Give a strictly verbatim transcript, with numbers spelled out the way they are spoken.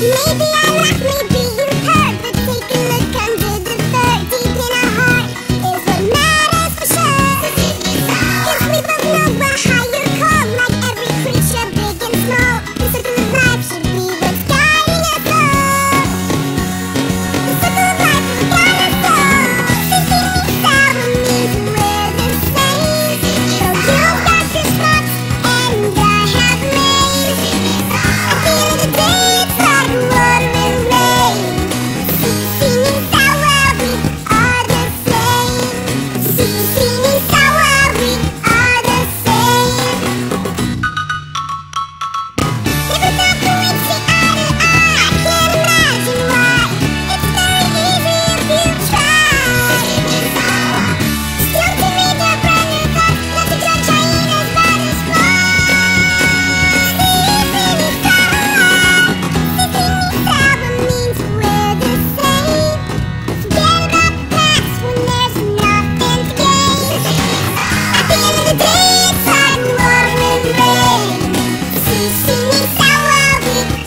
Maybe I laugh, maybe you hurt, but take a look under the fur. Deep in our heart is what matters for sure. Cause we both know we're higher calm, like every creature, big and small. The circle of life should be what's guiding us all. The circle of life will guide us all. Sisi Ni Sawa means we're the same. So you've got your spots and I have mine. At the end of the day, it's like water and rain. Sisi Ni Sawa, we are the same. Sisi Ni Sawa, we are the same. Never thought that we'd see eye to eye. Can't imagine why. It's very easy if you try. Still to read your brand new thoughts, not to judge hyenas by their spots. Sisi Ni Sawa, Sisi Ni Sawa means we're the same. Forget about the past when there's nothing to gain. At the end of the day, it's like water and rain. Sisi Ni Sawa, we